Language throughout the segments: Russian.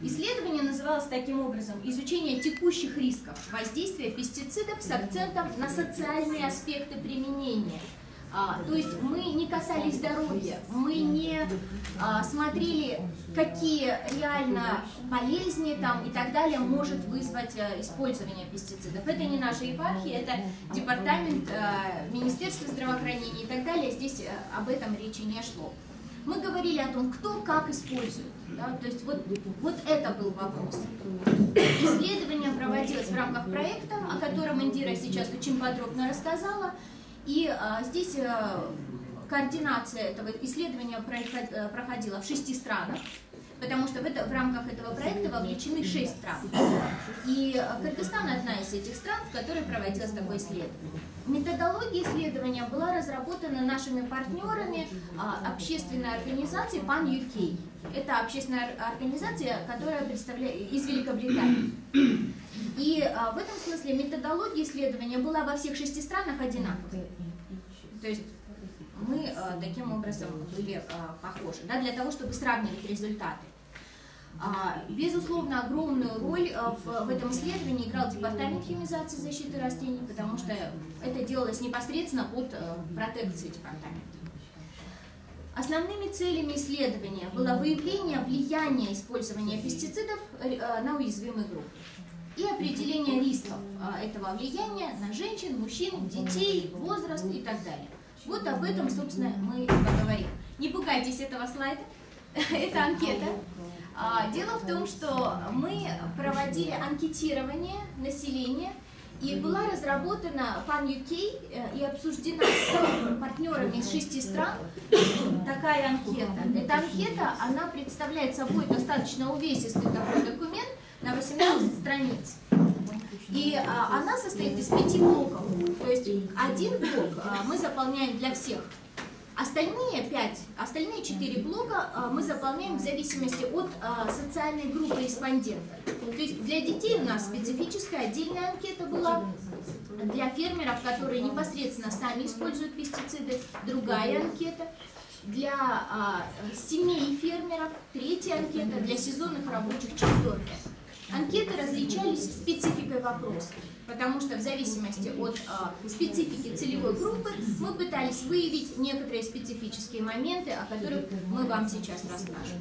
Исследование называлось таким образом: «Изучение текущих рисков воздействия пестицидов с акцентом на социальные аспекты применения». То есть мы не касались здоровья, мы не смотрели, какие реально болезни там и так далее может вызвать использование пестицидов. Это не наша епархия, это департамент Министерства здравоохранения и так далее. Здесь об этом речи не шло. Мы говорили о том, кто как использует. Да? То есть вот это был вопрос. Исследование проводилось в рамках проекта, о котором Индира сейчас очень подробно рассказала. И здесь координация этого исследования проходила в 6 странах, потому что в рамках этого проекта вовлечены 6 стран. И Кыргызстан одна из этих стран, в которой проводилось такое исследование. Методология исследования была разработана нашими партнерами общественной организации Pan UK. Это общественная организация, которая представляет из Великобритании. И в этом смысле методология исследования была во всех 6 странах одинаковой. То есть мы таким образом были похожи, да, для того, чтобы сравнивать результаты. Безусловно, огромную роль в этом исследовании играл департамент химизации и защиты растений, потому что это делалось непосредственно под протекцией департамента. Основными целями исследования было выявление влияния использования пестицидов на уязвимые группы и определение рисков этого влияния на женщин, мужчин, детей, возраст и так далее. Вот об этом, собственно, мы и поговорим. Не пугайтесь этого слайда, это анкета. Дело в том, что мы проводили анкетирование населения, и была разработана Pan UK и обсуждена с партнерами из 6 стран такая анкета. Эта анкета, она представляет собой достаточно увесистый такой документ на 18 страниц. И она состоит из 5 блоков. То есть один блок мы заполняем для всех. Остальные 4 блока мы заполняем в зависимости от социальной группы респондентов. То есть для детей у нас специфическая отдельная анкета была, для фермеров, которые непосредственно сами используют пестициды, другая анкета, для семей фермеров третья анкета, для сезонных рабочих четвертая. Анкеты различались спецификой вопроса, потому что в зависимости от специфики целевой группы мы пытались выявить некоторые специфические моменты, о которых мы вам сейчас расскажем.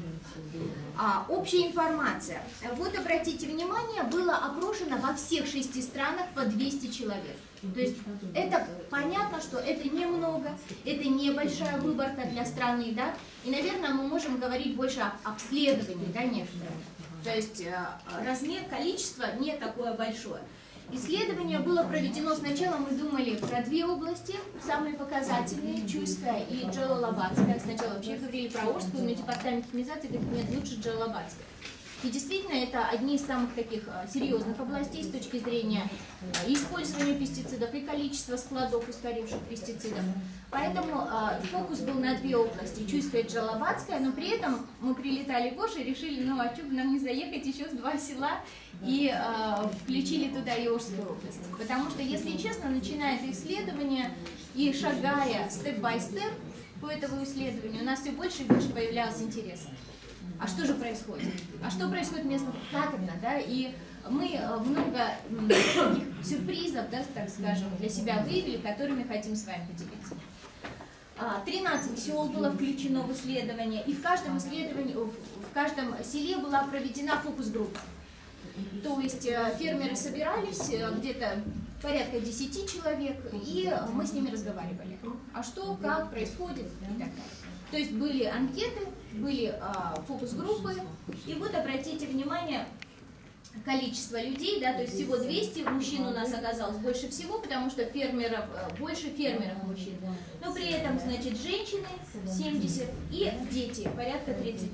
Общая информация. Вот обратите внимание, было опрошено во всех 6 странах по 200 человек. То есть это понятно, что это немного, это небольшая выборка для страны, да, и, наверное, мы можем говорить больше об обследовании, да, некоторых. То есть размер, количество не такое большое. Исследование было проведено, сначала мы думали про 2 области, самые показательные, Чуйская и Джалалабадская. Сначала вообще говорили про Орскую, но департамент химизации говорит, нет, лучше Джалалабадская. И действительно, это одни из самых таких серьезных областей с точки зрения использования пестицидов и количества складов устаревших пестицидов. Поэтому фокус был на 2 области, Чуйская и Джалалабадская, но при этом мы прилетали в Ош и решили, ну а что бы нам не заехать еще в 2 села и включили туда и Ошскую область. Потому что, если честно, начиная это исследование и шагая степ-бай-степ по этому исследованию, у нас все больше и больше появлялось интереса. А что же происходит? А что происходит местно? Как это, да? И мы много таких сюрпризов, да, так скажем, для себя выявили, которыми хотим с вами поделиться. 13 сел было включено в исследование, и в каждом исследовании, в каждом селе была проведена фокус-группа. То есть фермеры собирались, где-то порядка 10 человек, и мы с ними разговаривали. А что, как происходит и так далее. То есть были анкеты, были фокус-группы, и вот обратите внимание, количество людей, да, то есть всего 200, мужчин у нас оказалось больше всего, потому что фермеров, больше фермеров мужчин. Но при этом, значит, женщины 70 и дети порядка 30.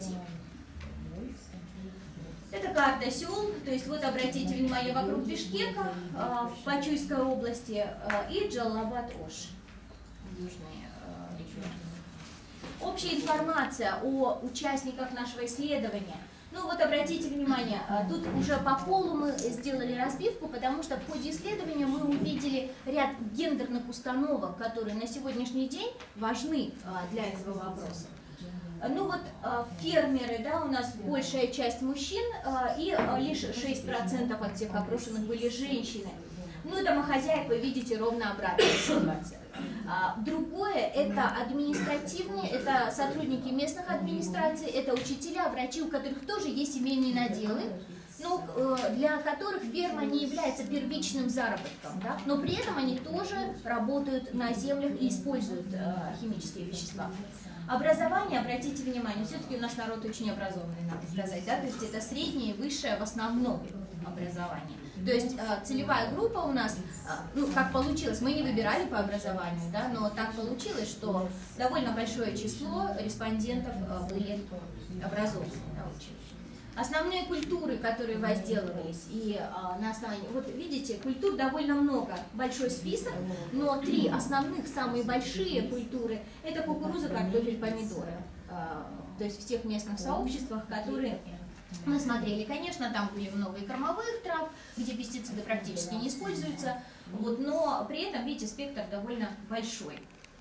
Это карта сел, то есть вот обратите внимание вокруг Бишкека в Пачуйской области и Джалалабад-Ош, южный регион. Общая информация о участниках нашего исследования. Ну вот обратите внимание, тут уже по полу мы сделали разбивку, потому что в ходе исследования мы увидели ряд гендерных установок, которые на сегодняшний день важны для этого вопроса. Ну вот фермеры, да, у нас большая часть мужчин, и лишь 6% от всех опрошенных были женщины. Ну, домохозяек вы видите ровно обратная ситуация. Другое – это административные, это сотрудники местных администраций, это учителя, врачи, у которых тоже есть семейные наделы, но для которых ферма не является первичным заработком, да? Но при этом они тоже работают на землях и используют химические вещества. Образование, обратите внимание, все-таки у нас народ очень образованный, надо сказать, да? То есть это среднее и высшее в основном образование. То есть целевая группа у нас, ну, как получилось, мы не выбирали по образованию, да, но так получилось, что довольно большое число респондентов были образованы. Да, основные культуры, которые возделывались, и на основании, вот видите, культур довольно много, большой список, но 3 основных, самые большие культуры – это кукуруза, картофель, помидоры. То есть в тех местных сообществах, которые мы смотрели. Конечно, там были много и кормовых трав, где пестициды практически не используются, вот, но при этом, видите, спектр довольно большой.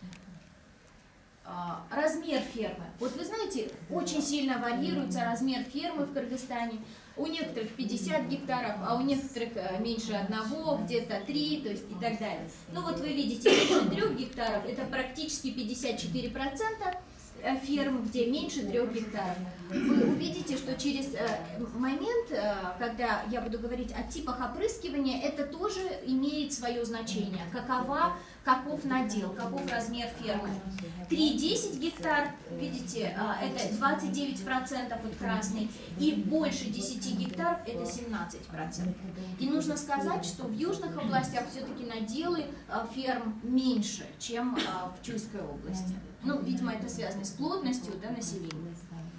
Размер фермы. Вот вы знаете, очень сильно варьируется размер фермы в Кыргызстане. У некоторых 50 гектаров, а у некоторых меньше 1, где-то 3, то есть и так далее. Ну вот вы видите, меньше 3 гектаров, это практически 54% ферм, где меньше 3 гектаров. Вы увидите, что через момент, когда я буду говорить о типах опрыскивания, это тоже имеет свое значение. Каков надел, каков размер фермы. 3-10 гектар, видите, это 29% от красной, и больше 10 гектар это 17%. И нужно сказать, что в южных областях все-таки наделы ферм меньше, чем в Чуйской области. Ну, видимо, это связано с плотностью, да, населения.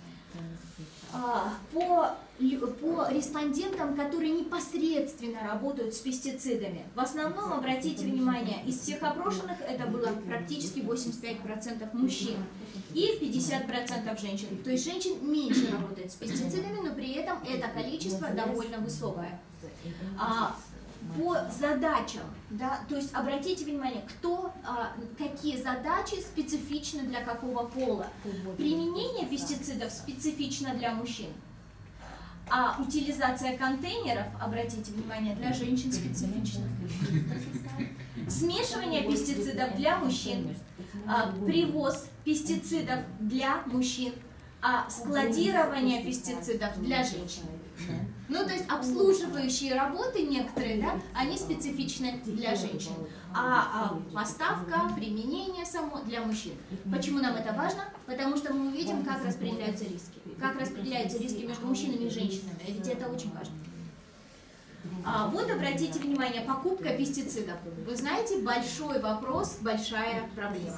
По респондентам, которые непосредственно работают с пестицидами, в основном, обратите внимание, из всех опрошенных это было практически 85% мужчин и 50% женщин. То есть женщин меньше работает с пестицидами, но при этом это количество довольно высокое. По задачам, да, то есть обратите внимание, какие задачи специфичны для какого пола. Применение пестицидов специфично для мужчин, а утилизация контейнеров, обратите внимание, для женщин специфична. Смешивание пестицидов для мужчин, привоз пестицидов для мужчин, а складирование пестицидов для женщин. Ну, то есть обслуживающие работы некоторые, да, они специфичны для женщин, а поставка, применение само для мужчин. Почему нам это важно? Потому что мы увидим, как распределяются риски. Как распределяются риски между мужчинами и женщинами, ведь это очень важно. Вот обратите внимание, покупка пестицидов. Вы знаете, большой вопрос, большая проблема.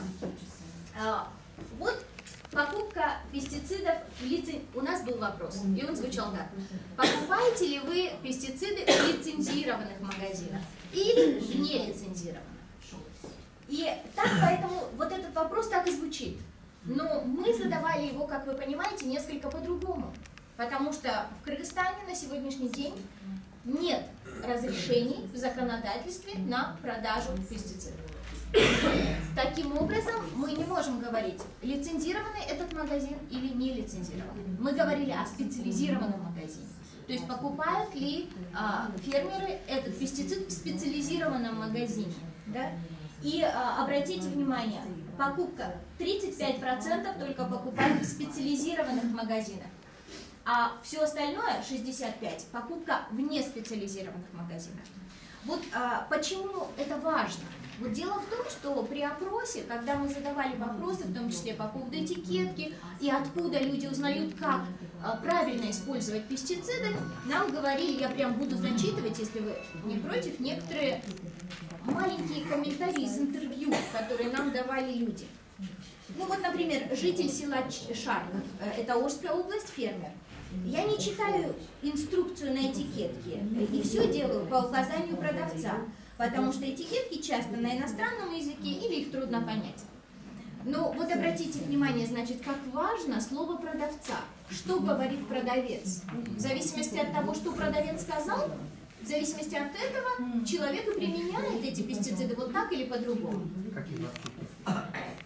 Вот покупка пестицидов у нас был вопрос, и он звучал так. Покупаете ли вы пестициды в лицензированных магазинах или в нелицензированных? И так, поэтому вот этот вопрос так и звучит. Но мы задавали его, как вы понимаете, несколько по-другому. Потому что в Кыргызстане на сегодняшний день нет разрешений в законодательстве на продажу пестицидов. Таким образом, мы не можем говорить, лицензированный этот магазин или не лицензированный. Мы говорили о специализированном магазине. То есть покупают ли фермеры этот пестицид в специализированном магазине. Да? И обратите внимание, покупка 35% только покупают в специализированных магазинах. А все остальное, 65%, покупка в неспециализированных магазинах. Вот почему это важно? Вот дело в том, что при опросе, когда мы задавали вопросы, в том числе по поводу этикетки, и откуда люди узнают, как правильно использовать пестициды, нам говорили, я прям буду зачитывать, если вы не против, некоторые маленькие комментарии из интервью, которые нам давали люди. Ну вот, например, житель села Шарков, это Орская область, фермер. Я не читаю инструкцию на этикетке и все делаю по указанию продавца, потому что этикетки часто на иностранном языке или их трудно понять. Но вот обратите внимание, значит, как важно слово продавца. Что говорит продавец? В зависимости от того, что продавец сказал, в зависимости от этого человек и применяет эти пестициды вот так или по-другому.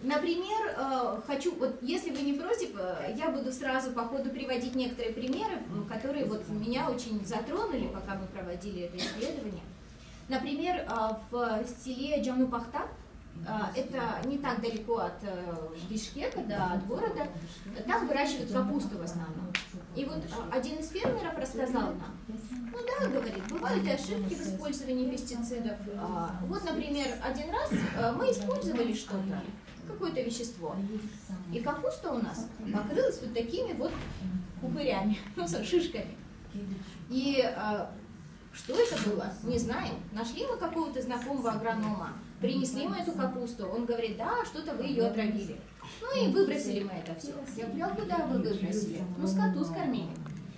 Например, вот если вы не против, я буду сразу по ходу приводить некоторые примеры, которые вот меня очень затронули, пока мы проводили это исследование. Например, в селе Джанупахта, это не так далеко от Бишкека, да, от города, там выращивают капусту в основном. И вот один из фермеров рассказал нам, ну да, говорит, бывают и ошибки в использовании пестицидов. Вот, например, один раз мы использовали что-то, какое-то вещество, и капуста у нас покрылась вот такими вот упырями, ну, шишками. И что это было, не знаем. Нашли мы какого-то знакомого агронома, принесли мы эту капусту, он говорит, да, что-то вы ее отравили. Ну и выбросили мы это все. Я говорю, а куда вы выбросили? Ну, скоту скормили.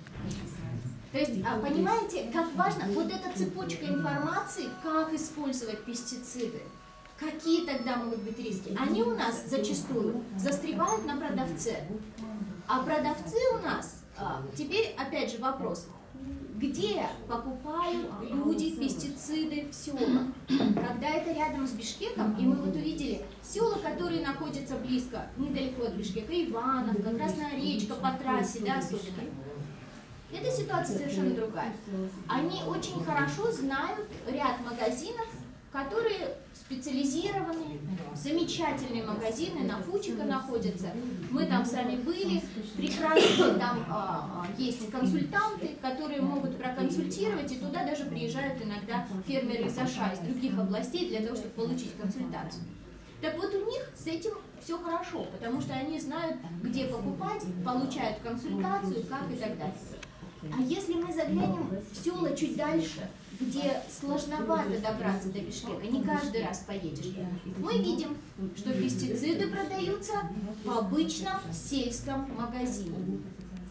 То есть, понимаете, как важно вот эта цепочка информации, как использовать пестициды, какие тогда могут быть риски. Они у нас зачастую застревают на продавце. А продавцы у нас, теперь опять же вопрос, где покупают люди пестициды в селах? Когда это рядом с Бишкеком, и мы вот увидели села, которые находятся близко, недалеко от Бишкека, Ивановка, Красная речка по трассе, да, особенно. Эта ситуация совершенно другая. Они очень хорошо знают ряд магазинов, которые специализированы, замечательные магазины, на Фучика находятся. Мы там сами были, прекрасные там есть консультанты, которые могут проконсультировать, и туда даже приезжают иногда фермеры из Аша, из других областей, для того, чтобы получить консультацию. Так вот у них с этим все хорошо, потому что они знают, где покупать, получают консультацию, как и так далее. А если мы заглянем в села чуть дальше, где сложновато добраться до Бишкека, не каждый раз поедешь, мы видим, что пестициды продаются в обычном сельском магазине.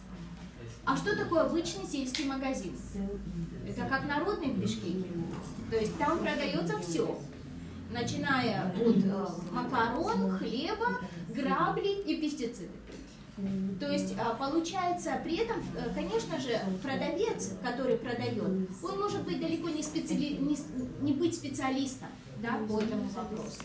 А что такое обычный сельский магазин? Это как народный в Бишкеке. То есть там продается все, начиная от макарон, хлеба, грабли и пестициды. То есть получается, при этом, конечно же, продавец, который продает, он может быть далеко не быть специалистом, да, по этому вопросу.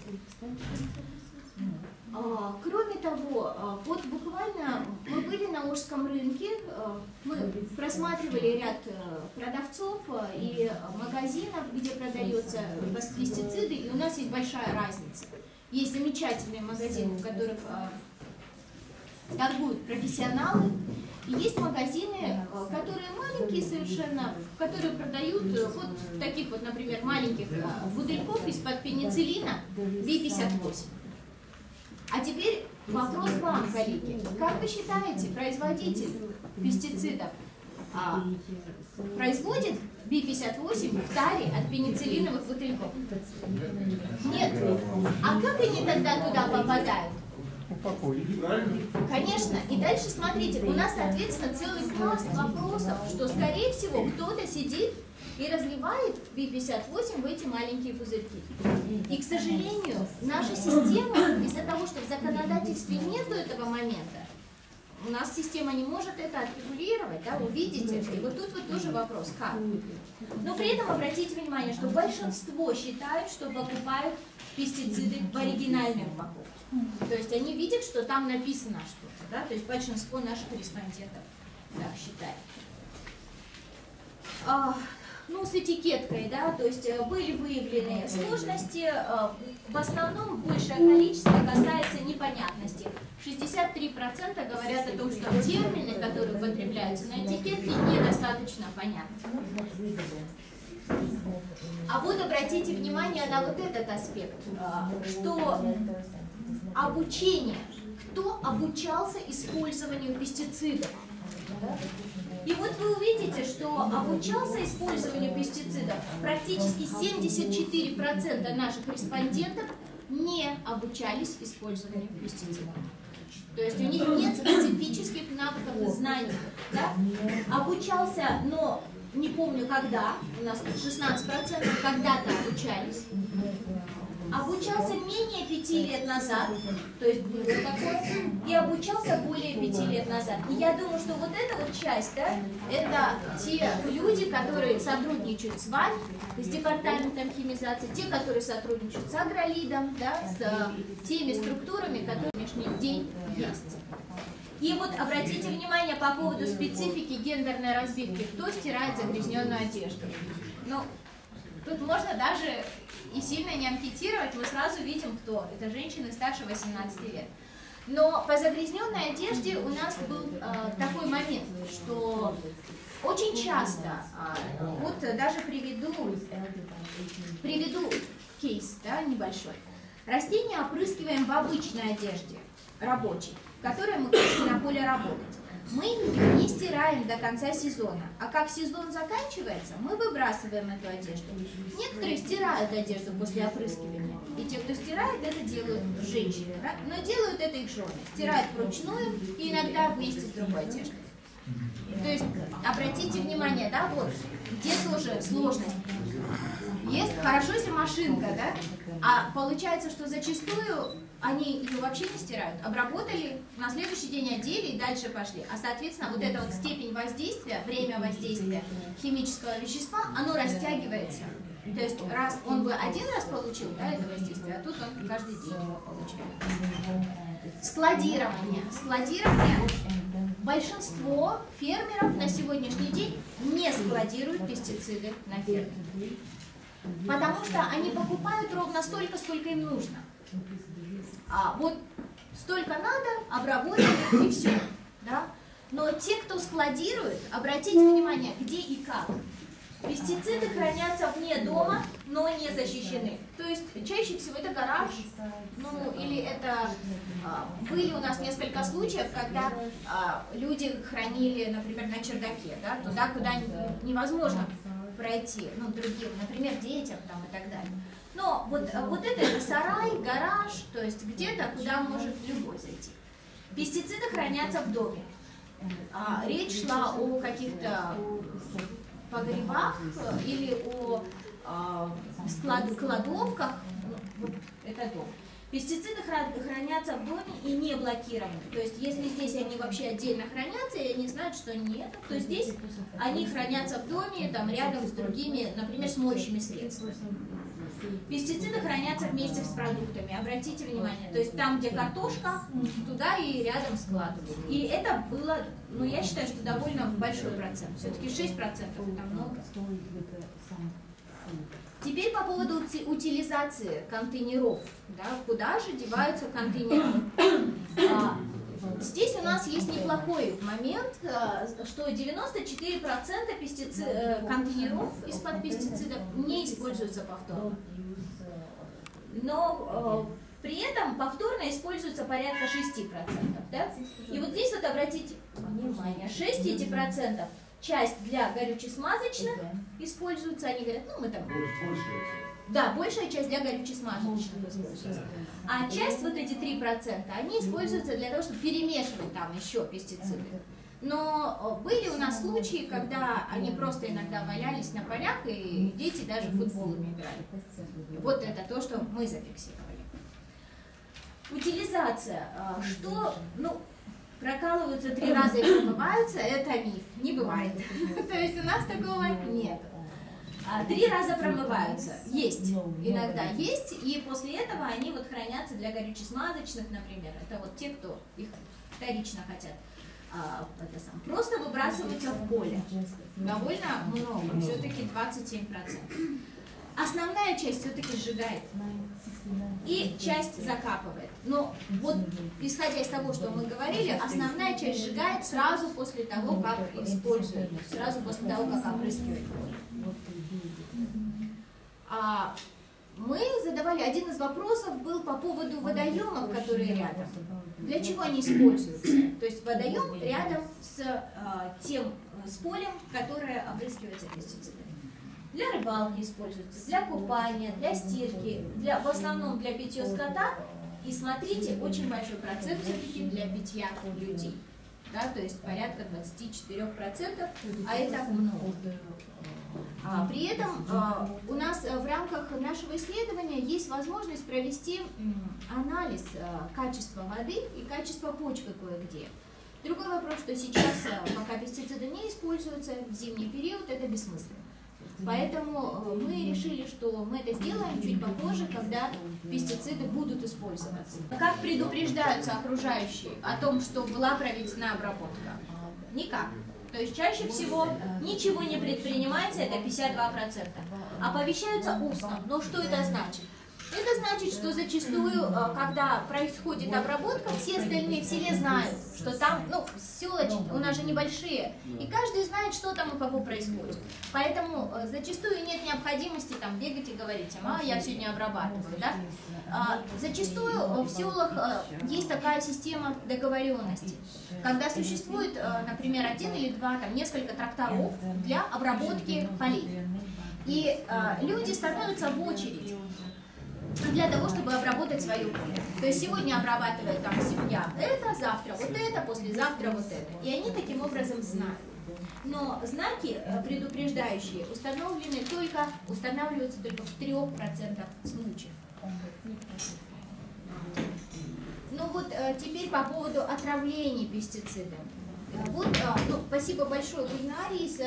Кроме того, вот буквально мы были на Ожском рынке, мы просматривали ряд продавцов и магазинов, где продаются пестициды, и у нас есть большая разница. Есть замечательные магазины, в которых торгуют профессионалы, и есть магазины, которые маленькие совершенно, которые продают вот таких вот, например, маленьких бутыльков из-под пенициллина B58. А теперь вопрос вам, коллеги. Как вы считаете, производитель пестицидов производит B58 в таре от пенициллиновых бутыльков? Нет. А как они тогда туда попадают? Конечно. И дальше смотрите, у нас, соответственно, целый пласт вопросов, что, скорее всего, кто-то сидит и разливает B58 в эти маленькие пузырьки. И, к сожалению, наша система, из-за того, что в законодательстве нет этого момента, у нас система не может это отрегулировать, да, увидите. И вот тут вот тоже вопрос, как. Но при этом обратите внимание, что большинство считают, что покупают пестициды в оригинальной упаковке. То есть они видят, что там написано что-то, да, то есть большинство наших респондентов так считает. Ну, с этикеткой, да, то есть были выявлены сложности, в основном большее количество касается непонятности. 63% говорят о том, что термины, которые употребляются на этикетке, недостаточно понятны. А вот обратите внимание на вот этот аспект, что обучение, кто обучался использованию пестицидов. И вот вы увидите, что обучался использованию пестицидов практически 74% наших респондентов не обучались использованию пестицидов. То есть у них нет специфических навыков и знаний. Да? Обучался, но не помню когда, у нас 16% когда-то обучались. обучался менее 5 лет назад, то есть было такое, и обучался более 5 лет назад. И я думаю, что вот эта вот часть, да, это те люди, которые сотрудничают с вами, с департаментом химизации, те, которые сотрудничают с Агролидом, да, с теми структурами, которые в сегодняшний день есть. И вот обратите внимание по поводу специфики гендерной разбивки, кто стирает загрязненную одежду. Ну, тут можно даже и сильно не анкетировать, мы сразу видим, кто. Это женщины старше 18 лет. Но по загрязненной одежде у нас был такой момент, что очень часто, вот даже приведу кейс, да, небольшой. Растения опрыскиваем в обычной одежде, рабочей, в которой мы хотим на поле работать. Мы не стираем до конца сезона, а как сезон заканчивается, мы выбрасываем эту одежду. Некоторые стирают одежду после опрыскивания, и те, кто стирает, это делают женщины, да? Но делают это их жены, стирают вручную и иногда вместе с другой одеждой. То есть, обратите внимание, да, вот, где тоже сложность. Есть, хорошо, если машинка, да, а получается, что зачастую они ее вообще не стирают, обработали, на следующий день одели и дальше пошли. А, соответственно, вот эта вот степень воздействия, время воздействия химического вещества, оно растягивается. То есть, раз он бы один раз получил, да, это воздействие, а тут он каждый день его получает. Складирование. Большинство фермеров на сегодняшний день не складируют пестициды на ферме. Потому что они покупают ровно столько, сколько им нужно. А вот столько надо, обработали и все. Да? Но те, кто складирует, обратите внимание, где и как. Пестициды хранятся вне дома, но не защищены. То есть чаще всего это гараж, ну или это... были у нас несколько случаев, когда люди хранили, например, на чердаке, да, туда, куда невозможно пройти, ну, другим, например, детям там, и так далее. Но вот это сарай, гараж, то есть где-то, куда может любой зайти. Пестициды хранятся в доме. Речь шла о каких-то погребах или о кладовках, вот это дом. Пестициды хранятся в доме и не блокированы. То есть если здесь они вообще отдельно хранятся, и они знают, что нет, то здесь они хранятся в доме, там рядом с другими, например, с моющими средствами. Пестициды хранятся вместе с продуктами, обратите внимание. То есть там, где картошка, туда и рядом складывают. И это было, ну я считаю, что довольно большой процент. Все-таки 6% это много. Теперь по поводу утилизации контейнеров. Да, куда же деваются контейнеры? Здесь у нас есть неплохой момент, что 94% контейнеров из-под пестицидов не используются повторно. Но при этом повторно используется порядка 6%. Да? И вот здесь вот обратите внимание, 6% часть для горюче-смазочных используется, они говорят, ну мы там... Да, большая часть для горюче-смазочных используется. А часть, вот эти 3%, они используются для того, чтобы перемешивать там еще пестициды. Но были у нас случаи, когда они просто иногда валялись на полях, и дети даже футболами играли. Вот это то, что мы зафиксировали. Утилизация. Что, ну, прокалываются 3 раза и промываются, это миф. Не бывает. То есть у нас такого нет. 3 раза промываются. Есть. Иногда есть. И после этого они вот хранятся для горюче-смазочных, например. Это вот те, кто их вторично хотят. Просто выбрасываются в поле. Довольно много. Все-таки 27%. Основная часть все-таки сжигает. И часть закапывает. Но вот, исходя из того, что мы говорили, основная часть сжигает сразу после того, как используют. Сразу после того, как опрыскивают поле. Мы задавали, один из вопросов был по поводу водоемов, которые рядом. Для чего они используются? То есть водоем рядом с полем, которое опрыскивается пестицидами. Для рыбалки используется, для купания, для стирки, в основном для питья скота. И смотрите, очень большой процент все-таки для питья людей. Да, то есть порядка 24%, а это много. При этом у нас в рамках нашего исследования есть возможность провести анализ качества воды и качества почвы кое-где. Другой вопрос, что сейчас, пока пестициды не используются, в зимний период это бессмысленно. Поэтому мы решили, что мы это сделаем чуть попозже, когда пестициды будут использоваться. Как предупреждаются окружающие о том, что была проведена обработка? Никак. То есть чаще всего ничего не предпринимается, это 52%. Оповещаются устно. Но что это значит? Это значит, что зачастую, когда происходит обработка, все остальные в селе знают, что там, села у нас же небольшие, и каждый знает, что там у кого происходит. Поэтому зачастую нет необходимости там бегать и говорить, я сегодня обрабатываю. Да? Зачастую в селах есть такая система договоренности, когда существует, например, один или два, несколько тракторов для обработки полей. И люди становятся в очередь для того, чтобы обработать свое поле. То есть сегодня обрабатывает там семья это, завтра вот это, послезавтра вот это. И они таким образом знают. Но знаки предупреждающие устанавливаются только в 3% случаев. Теперь по поводу отравления пестицидами. Спасибо большое Гульнаре из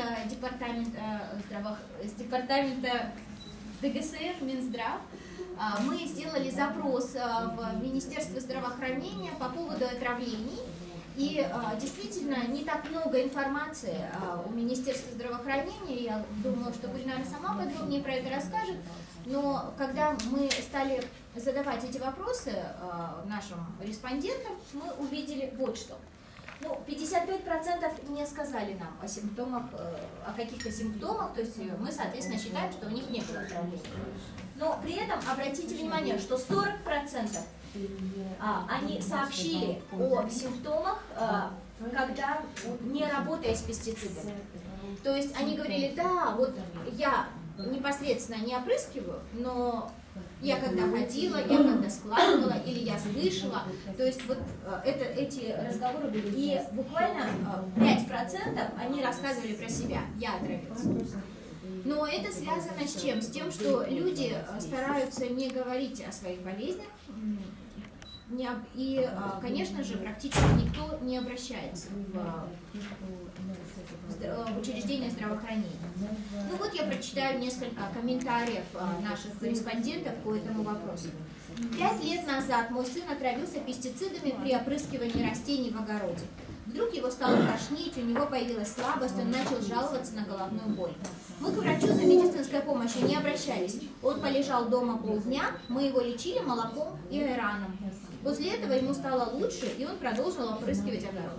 департамента ДГСР, Минздрав. Мы сделали запрос в Министерство здравоохранения по поводу отравлений. И действительно не так много информации у Министерства здравоохранения. Я думаю, что Гульнара сама подробнее про это расскажет. Но когда мы стали задавать эти вопросы нашим респондентам, мы увидели вот что. 55% не сказали нам о симптомах, о каких-то симптомах, то есть мы, соответственно, считаем, что у них не было отравления. Но при этом обратите внимание, что 40% они сообщили о симптомах, когда не работая с пестицидами. То есть они говорили, да, я непосредственно не опрыскиваю, но я когда ходила, я когда складывала, или я слышала, то есть эти разговоры были. И буквально 5% они рассказывали про себя, я отравился. Но это связано с чем? С тем, что люди стараются не говорить о своих болезнях, и, конечно же, практически никто не обращается в учреждение здравоохранения. Я прочитаю несколько комментариев наших корреспондентов по этому вопросу. 5 лет назад мой сын отравился пестицидами при опрыскивании растений в огороде. Вдруг его стало тошнить, у него появилась слабость, он начал жаловаться на головную боль. Мы к врачу за медицинской помощью не обращались. Он полежал дома полдня, мы его лечили молоком и айраном. После этого ему стало лучше, и он продолжил опрыскивать огород.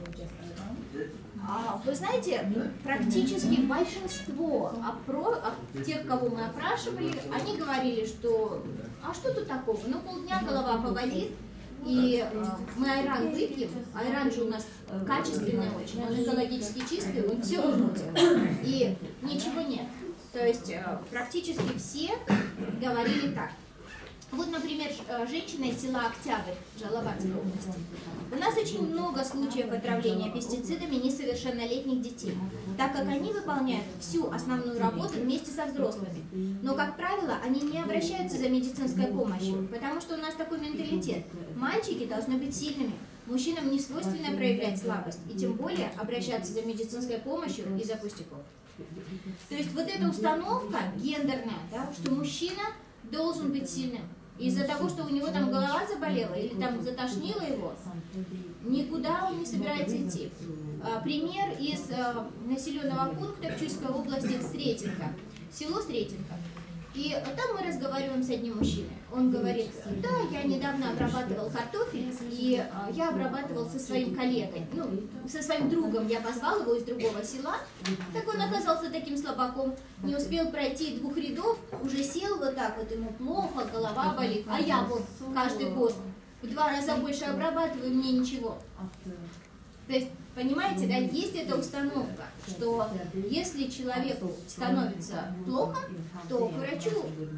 Вы знаете, практически большинство тех, кого мы опрашивали, они говорили, что а что тут такого? Полдня голова поболит, и мы айран выпьем, айран же у нас качественный очень, он экологически чистый, он все выводит, и ничего нет. То есть практически все говорили так. Например, женщина из села Октябрь, Жалобатской области. У нас очень много случаев отравления пестицидами несовершеннолетних детей, так как они выполняют всю основную работу вместе со взрослыми. Но, как правило, они не обращаются за медицинской помощью, потому что у нас такой менталитет. Мальчики должны быть сильными, мужчинам не свойственно проявлять слабость, и тем более обращаться за медицинской помощью из-за пустяков. То есть эта установка гендерная, что мужчина должен быть сильным. Из-за того, что у него там голова заболела или там затошнило его, никуда он не собирается идти. Пример из населенного пункта в Чуйской области Сретенка, село Сретенка. И там мы разговариваем с одним мужчиной. Он говорит, да, я недавно обрабатывал картофель, и я обрабатывал со своим коллегой, со своим другом, я позвал его из другого села, так он оказался таким слабаком, не успел пройти 2 рядов, уже сел ему плохо, голова болит, а я каждый год в 2 раза больше обрабатываю, мне ничего. То есть, понимаете, да, есть эта установка, что если человеку становится плохо, то к врачу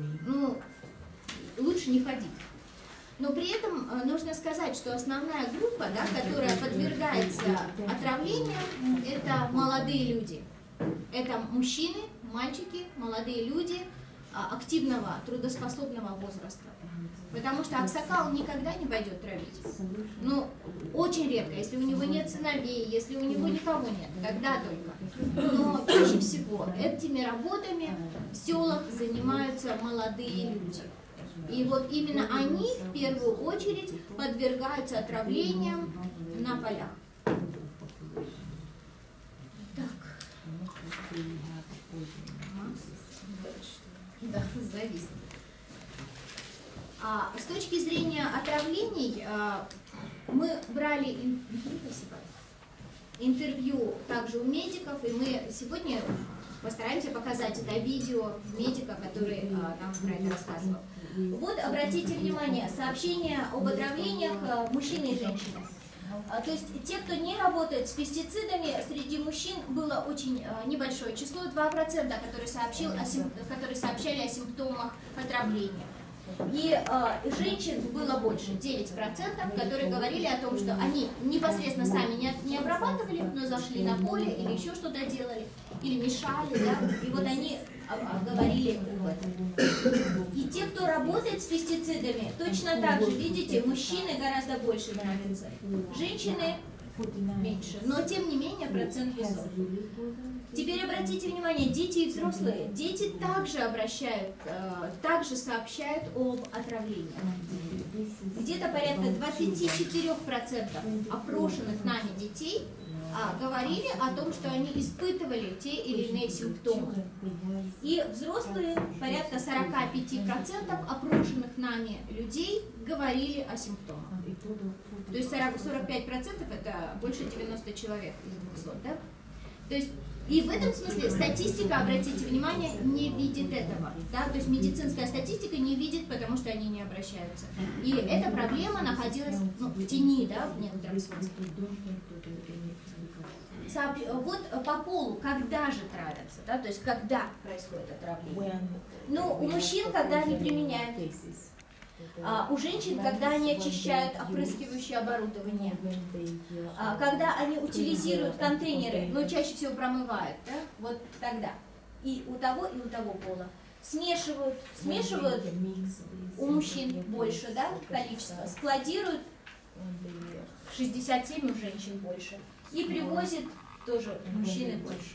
лучше не ходить. Но при этом нужно сказать, что основная группа, которая подвергается отравлению, это молодые люди. Это мужчины мальчики, молодые люди активного, трудоспособного возраста. Потому что аксакал никогда не пойдет травить. Ну, очень редко, если у него нет сыновей, если у него никого нет, тогда только. Но чаще всего этими работами в селах занимаются молодые люди. И вот именно они в первую очередь подвергаются отравлениям на полях. Так. Да, зависит. С точки зрения отравлений, мы брали интервью также у медиков, и мы сегодня постараемся показать это видео медика, который нам про это рассказывал. Вот, обратите внимание, сообщения об отравлениях мужчины и женщины. То есть те, кто не работает с пестицидами, среди мужчин было очень небольшое число, 2%, которые сообщали о симптомах отравления. И женщин было больше, 9%, которые говорили о том, что они непосредственно сами не обрабатывали, но зашли на поле или еще что-то делали, или мешали, да, и вот они говорили об этом. И те, кто работает с пестицидами, точно так же, видите, мужчины гораздо больше нравятся, женщины меньше, но тем не менее процент высокий. Теперь обратите внимание, дети и взрослые. Дети также сообщают об отравлении. Где-то порядка 24% опрошенных нами детей говорили о том, что они испытывали те или иные симптомы. И взрослые, порядка 45% опрошенных нами людей говорили о симптомах. То есть 45% это больше 90 человек из 200, да? То есть, и в этом смысле статистика, обратите внимание, не видит этого. Да? То есть медицинская статистика не видит, потому что они не обращаются. И эта проблема находилась в тени, да, в некотором смысле. Вот по полу, когда же травятся, да? То есть когда происходит отравление? Ну, у мужчин, когда они применяют, у женщин, когда они очищают опрыскивающее оборудование, когда они утилизируют контейнеры, но чаще всего промывают, да? Вот тогда. И у того пола. Смешивают у мужчин больше, да, количество, складируют 67, у женщин больше. И привозят тоже мужчины больше.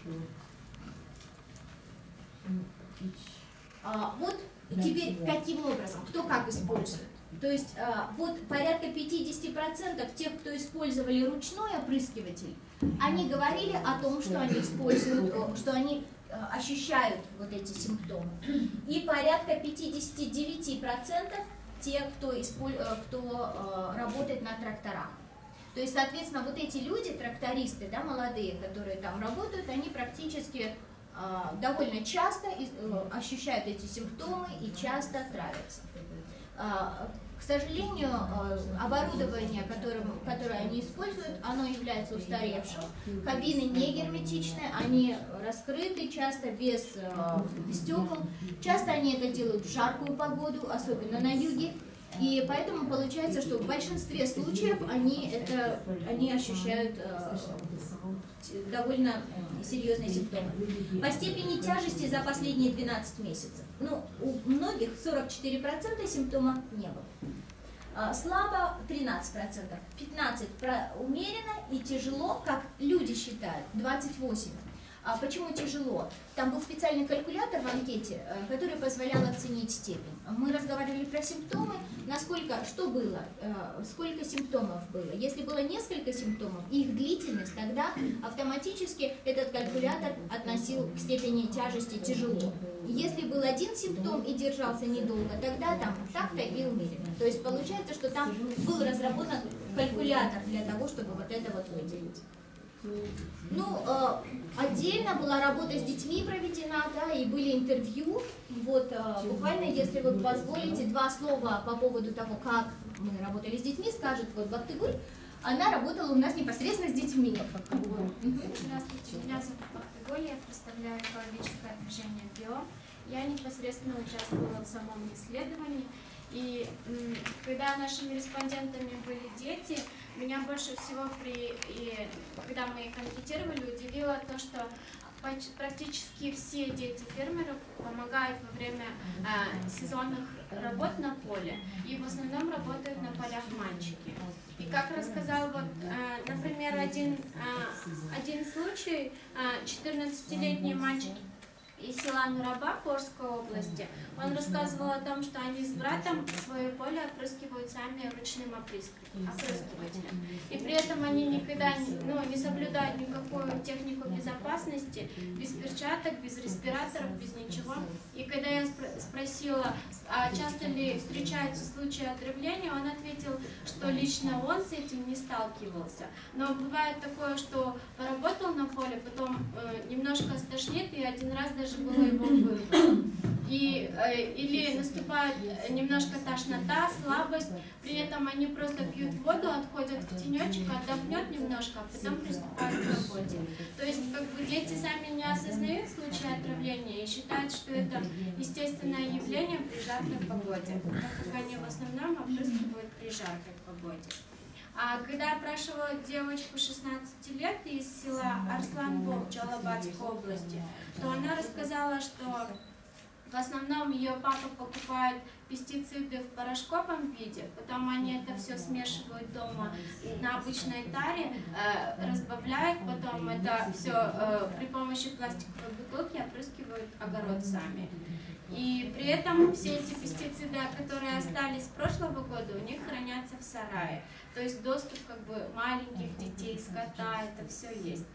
Вот теперь каким образом, кто как использует. То есть вот порядка 50% тех, кто использовали ручной опрыскиватель, они говорили о том, что они используют, что они ощущают вот эти симптомы. И порядка 59% тех, кто работает на тракторах. То есть, соответственно, вот эти люди, трактористы, да, молодые, которые там работают, они практически довольно часто ощущают эти симптомы и часто травятся. К сожалению, оборудование, которое они используют, оно является устаревшим. Кабины не герметичные, они раскрыты, часто без стекол. Часто они это делают в жаркую погоду, особенно на юге. И поэтому получается, что в большинстве случаев они ощущают довольно серьезные симптомы. По степени тяжести за последние 12 месяцев. Ну, у многих 44% симптомов не было. Слабо 13%, 15% умеренно и тяжело, как люди считают, 28%. А почему тяжело? Там был специальный калькулятор в анкете, который позволял оценить степень. Мы разговаривали про симптомы, что было, сколько симптомов было. Если было несколько симптомов и их длительность, тогда автоматически этот калькулятор относил к степени тяжести тяжело. Если был один симптом и держался недолго, тогда там так-то и умеренно. То есть получается, что там был разработан калькулятор для того, чтобы вот это вот выделить. Ну, отдельно была работа с детьми проведена, да, и были интервью. Вот, буквально, если вы позволите, 2 слова по поводу того, как мы работали с детьми, скажет вот Бактыгуль. Она работала у нас непосредственно с детьми. Здравствуйте, меня зовут Бактыгуль, я представляю экологическое движение ГИО. Я непосредственно участвовала в самом исследовании. И когда нашими респондентами были дети, меня больше всего, когда мы их анкетировали, удивило то, что практически все дети фермеров помогают во время сезонных работ на поле. И в основном работают на полях мальчики. И как рассказал, вот, например, один случай, 14-летний мальчик из села Нураба Орской области, он рассказывал о том, что они с братом свое поле опрыскивают сами ручным опрыскивателем. И при этом они никогда не соблюдают никакую технику безопасности, без перчаток, без респираторов, без ничего. И когда я спросила, а часто ли встречаются случаи отравления, он ответил, что лично он с этим не сталкивался. Но бывает такое, что поработал на поле, потом немножко стошнит, и один раз даже было его вырвало. Или наступает немножко тошнота, слабость, при этом они просто пьют воду, отходят в тенечек, отдохнет немножко, а потом приступают к работе. То есть как бы дети сами не осознают случаи отравления и считают, что это естественное явление при жаркой погоде, так как они в основном опрыскивают при жаркой погоде. А когда я опрашивала девочку 16 лет из села Арсланбол Джалабадской области, то она рассказала, что в основном ее папа покупает пестициды в порошковом виде, потом они это все смешивают дома на обычной таре, разбавляют, потом это все при помощи пластиковой бутылки опрыскивают огород сами. И при этом все эти пестициды, которые остались с прошлого года, у них хранятся в сарае. То есть доступ как бы маленьких детей, скота, это все есть.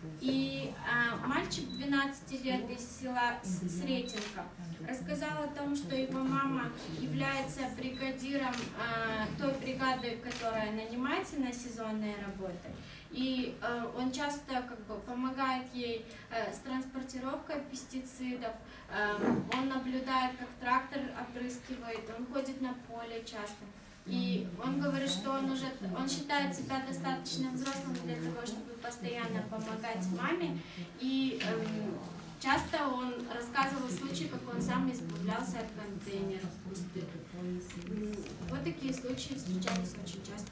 И мальчик 12 лет из села Сретенко рассказал о том, что его мама является бригадиром той бригады, которая нанимается на сезонные работы. И он часто как бы помогает ей с транспортировкой пестицидов, он наблюдает, как трактор опрыскивает, он ходит на поле часто. И он говорит, что он считает себя достаточно взрослым для того, чтобы постоянно помогать маме. И часто он рассказывал случаи, как он сам избавлялся от контейнеров пустых. Вот такие случаи встречались очень часто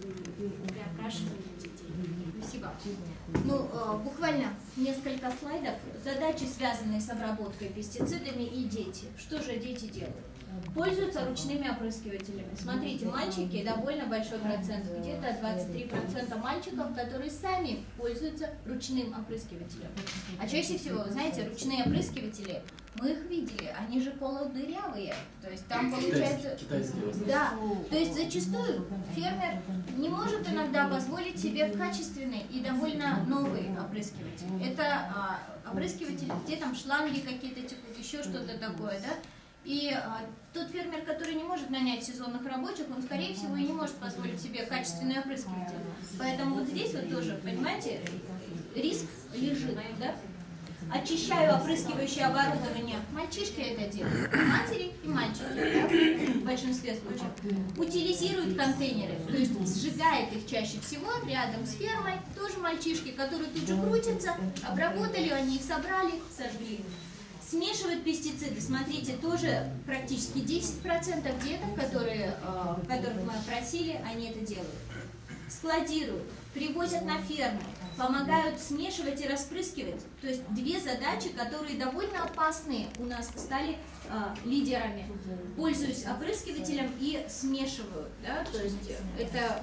при опрашивании детей. Спасибо. Ну, буквально несколько слайдов. Задачи, связанные с обработкой пестицидами, и дети. Что же дети делают? Пользуются ручными опрыскивателями. Смотрите, мальчики, довольно большой процент, где-то 23% мальчиков, которые сами пользуются ручным опрыскивателем. А чаще всего, знаете, ручные опрыскиватели, мы их видели, они же полудырявые, то есть там получается... Да, то есть зачастую фермер не может иногда позволить себе качественный и довольно новый опрыскиватель. Это опрыскиватель, где там шланги какие-то текут, еще что-то такое, да? И тот фермер, который не может нанять сезонных рабочих, он, скорее всего, и не может позволить себе качественный опрыскиватель. Поэтому вот здесь вот тоже, понимаете, риск лежит, да? Очищаю опрыскивающее оборудование. Мальчишки это делают, матери и мальчики, да? В большинстве случаев. Утилизируют контейнеры, то есть сжигает их чаще всего рядом с фермой. Тоже мальчишки, которые тут же крутятся, обработали, они их собрали, сожгли. Смешивают пестициды, смотрите, тоже практически 10% деток, которых мы опросили, они это делают. Складируют, привозят на ферму, помогают смешивать и распрыскивать. То есть две задачи, которые довольно опасные, у нас стали лидерами. Пользуюсь опрыскивателем и смешиваю, да? То есть это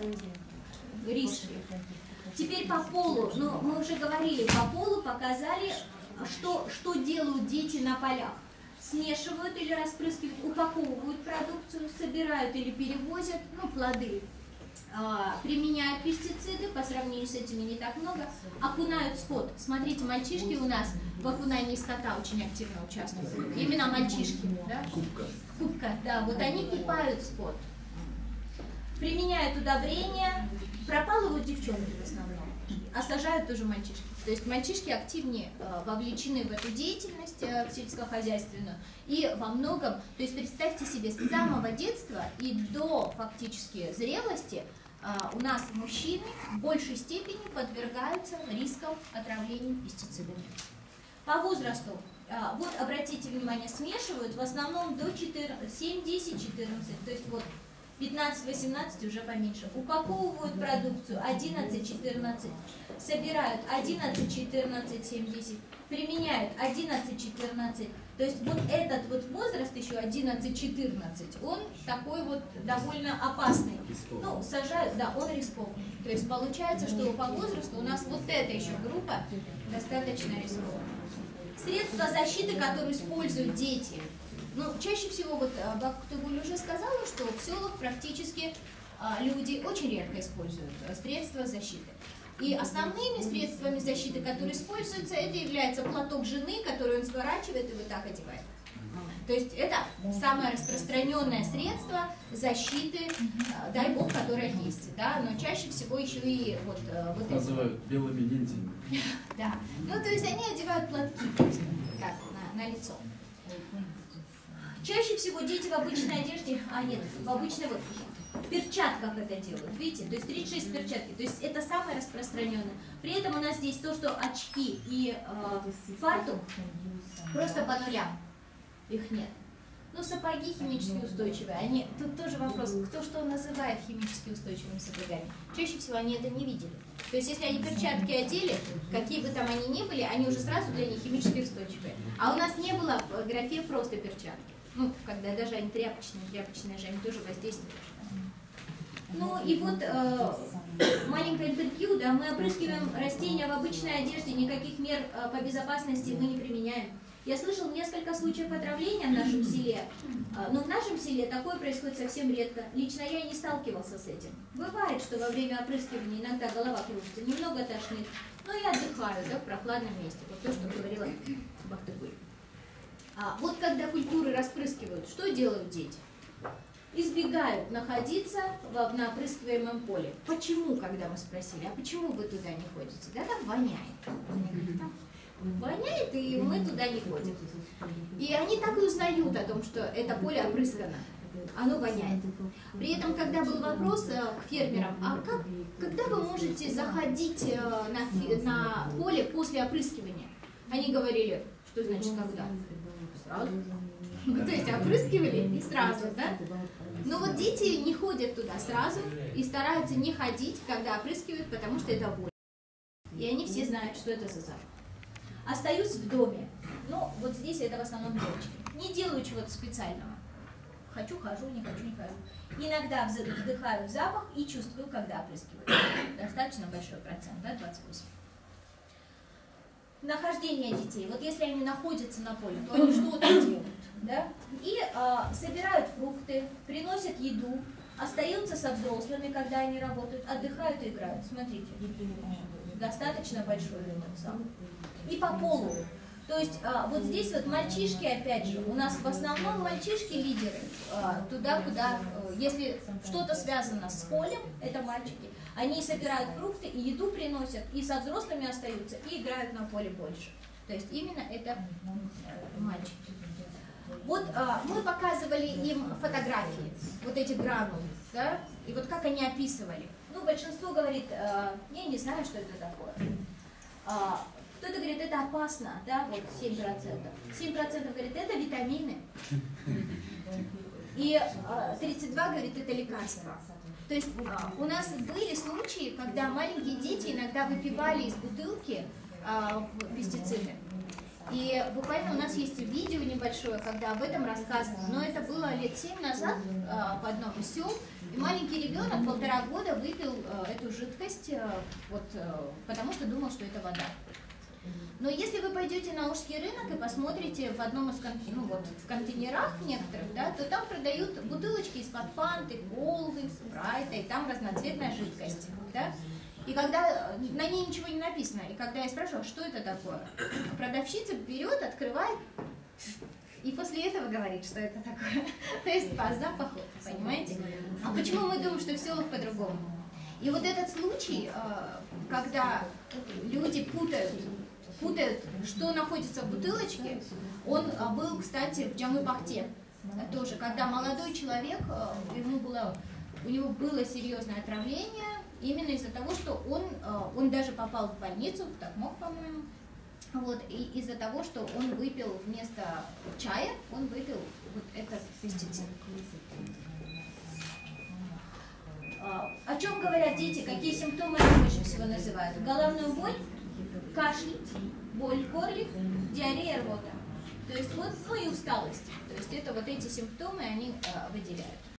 риски. Теперь по полу, ну, мы уже говорили, по полу показали, что делают дети на полях. Смешивают или распрыскивают, упаковывают продукцию, собирают или перевозят, ну, плоды. Применяют пестициды, по сравнению с этими не так много, окунают скот. Смотрите, мальчишки у нас в окунании скота очень активно участвуют. Именно мальчишки, да? Кубка, да, вот они кипают скот. Применяют удобрения, пропалывают девчонки в основном, а сажают тоже мальчишки. То есть мальчишки активнее вовлечены в эту деятельность сельскохозяйственную и во многом, то есть представьте себе, с самого детства и до фактически зрелости у нас мужчины в большей степени подвергаются рискам отравления пестицидами. По возрасту, вот обратите внимание, смешивают в основном до 7, 10, 14, то есть вот 15-18 уже поменьше. Упаковывают продукцию 11-14, собирают 11-14-7-10. применяют 11-14, то есть вот этот вот возраст еще 11-14, он такой вот довольно опасный. Ну, сажают, да, он рискованный. То есть получается, что по возрасту у нас вот эта еще группа достаточно рискованная. Средства защиты, которые используют дети. Ну, чаще всего, вот Бактыгуль уже сказала, что в селах практически люди очень редко используют средства защиты. И основными средствами защиты, которые используются, это является платок жены, который он сворачивает и вот так одевает. То есть это самое распространенное средство защиты, дай бог, которое есть. Да? Но чаще всего еще и вот это. Называют белыми ниндзями. Да. Ну, то есть они одевают платки просто так, на лицо. Чаще всего дети в обычной одежде, в обычной вот в перчатках это делают, видите, то есть 36 перчатки, то есть это самое распространенное. При этом у нас здесь то, что очки и фартук просто по нулям, их нет. Ну, сапоги химически устойчивые, тут тоже вопрос, кто что называет химически устойчивыми сапогами. Чаще всего они это не видели. То есть если они перчатки одели, какие бы там они ни были, они уже сразу для них химически устойчивые. А у нас не было в графе просто перчатки. Ну, когда даже они тряпочные же, они тоже воздействуют. Ну и вот маленькое интервью, да, мы опрыскиваем растения в обычной одежде, никаких мер по безопасности мы не применяем. Я слышал несколько случаев отравления в нашем селе, но в нашем селе такое происходит совсем редко. Лично я и не сталкивался с этим. Бывает, что во время опрыскивания иногда голова кружится, немного тошнит, но я отдыхаю, да, в прохладном месте, вот то, что говорила Бактыгуль. Вот когда культуры распрыскивают, что делают дети? Избегают находиться на опрыскиваемом поле. Почему, когда мы спросили, а почему вы туда не ходите? Да, там воняет. Там воняет, и мы туда не ходим. И они так и узнают о том, что это поле опрыскано. Оно воняет. При этом, когда был вопрос к фермерам, а когда вы можете заходить на поле после опрыскивания? Они говорили, что значит когда? Сразу. То есть опрыскивали и сразу, да? Но вот дети не ходят туда сразу и стараются не ходить, когда опрыскивают, потому что это вонь. И они все знают, что это за запах. Остаюсь в доме. Ну, вот здесь это в основном девочки. Не делаю чего-то специального. Хочу, хожу, не хочу, не хожу. Иногда вдыхаю запах и чувствую, когда опрыскиваю. Достаточно большой процент, да, 28. Нахождение детей. Вот если они находятся на поле, то они что-то делают, да? И собирают фрукты, приносят еду, остаются со взрослыми, когда они работают, отдыхают и играют. Смотрите, достаточно большой зал. И по полу. То есть вот здесь вот мальчишки, опять же, у нас в основном мальчишки лидеры. Туда, куда, если что-то связано с полем, это мальчики. Они собирают фрукты и еду приносят, и со взрослыми остаются, и играют на поле больше. То есть именно это мальчики. Вот мы показывали им фотографии, вот эти гранулы, да, и вот как они описывали. Ну, большинство говорит, я не знаю, что это такое. Кто-то говорит, это опасно, да, вот 7%. 7% говорит, это витамины. И 32 говорит, это лекарства. То есть у нас были случаи, когда маленькие дети иногда выпивали из бутылки пестициды. И буквально у нас есть видео небольшое, когда об этом рассказано. Но это было лет 7 назад в одном из сел. И маленький ребенок 1,5 года выпил эту жидкость, потому что думал, что это вода. Но если вы пойдете на Ужский рынок и посмотрите в одном из в контейнерах некоторых, да, то там продают бутылочки из-под фанты, колы, спрайта, и там разноцветная жидкость. Да? И когда на ней ничего не написано, и когда я спрашиваю, что это такое, продавщица берет, открывает, и после этого говорит, что это такое. То есть по запаху, понимаете? А почему мы думаем, что в селах по-другому? И вот этот случай, когда люди путают, что находится в бутылочке, он был, кстати, в Джамы-Бахте тоже, когда молодой человек, у него было серьезное отравление, именно из-за того, что он даже попал в больницу, в Токмок, по-моему, вот, и из-за того, что он выпил вместо чая, он выпил вот этот пестицид. О чем говорят дети, какие симптомы они больше всего называют? Головную боль, кашель, боль в горле, диарея, рвота. То есть вот, ну и усталость. То есть это вот эти симптомы они выделяют.